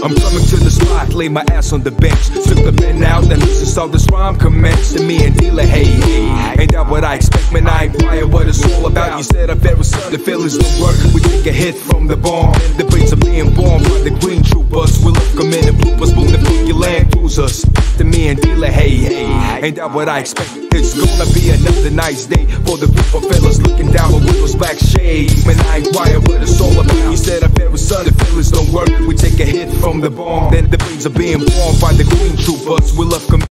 I'm coming to the spot, lay my ass on the bench, took the pen out, and listen, saw this rhyme commence. To me and dealer, hey, ain't that what I expect? Man, I inquire what it's all about. You said I very son, the feelings don't work. We take a hit from the bomb, and the brains are being born by the green troopers. We'll look them in and bloopers, boom, the funky land cruisers. To me and dealer, hey, ain't that what I expect? It's gonna be another nice day for the group of fellas looking down with those black shades. Man, I inquire what it's all about. You said I very son, the feelings don't work. We take a hit from the bomb, then the brains are being born by the green troopers. We'll look them